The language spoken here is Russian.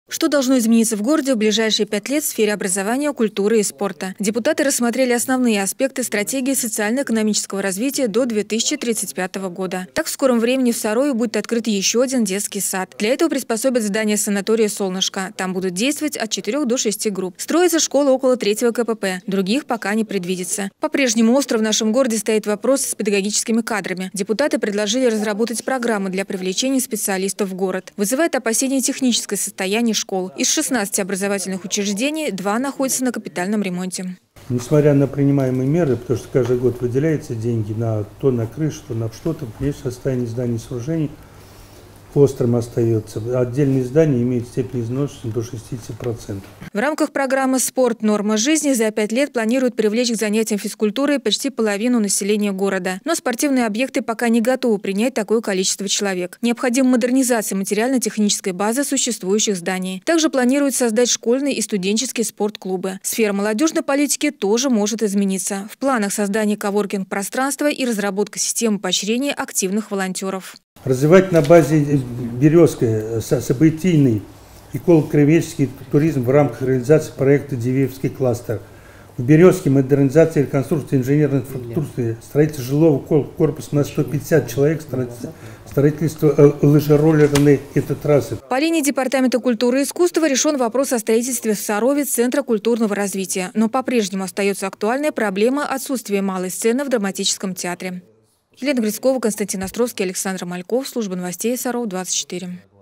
Что должно измениться в городе в ближайшие 5 лет в сфере образования, культуры и спорта? Депутаты рассмотрели основные аспекты стратегии социально-экономического развития до 2035 года. Так, в скором времени в Сарове будет открыт еще один детский сад. Для этого приспособят здание санатория «Солнышко». Там будут действовать от 4 до 6 групп. Строится школа около 3-го КПП. Других пока не предвидится. По-прежнему остро в нашем городе стоит вопрос с педагогическими кадрами. Депутаты предложили разработать программы для привлечения специалистов в город. Вызывает опасения техническое состояние школ. Из 16 образовательных учреждений 2 находятся на капитальном ремонте. Несмотря на принимаемые меры, потому что каждый год выделяются деньги на крышу, то на что-то, есть состояние зданий и сооружений, острым остается. Отдельные здания имеют степень изношенности до 60%. В рамках программы «Спорт. Норма жизни» за 5 лет планируют привлечь к занятиям физкультурой почти половину населения города. Но спортивные объекты пока не готовы принять такое количество человек. Необходима модернизация материально-технической базы существующих зданий. Также планируют создать школьные и студенческие спортклубы. Сфера молодежной политики тоже может измениться. В планах создание коворкинг-пространства и разработка системы поощрения активных волонтеров. Развивать на базе Березской событийный эколого-краеведческий туризм в рамках реализации проекта «Дивеевский кластер». В Березке модернизация и реконструкция инженерной инфраструктуры, строительство жилого корпуса на 150 человек, строительство лыжероллерной трассы. По линии Департамента культуры и искусства решен вопрос о строительстве в Сарове Центра культурного развития. Но по-прежнему остается актуальная проблема отсутствия малой сцены в драматическом театре. Елена Грицкова, Константин Островский, Александр Мальков. Служба новостей Саров, 24.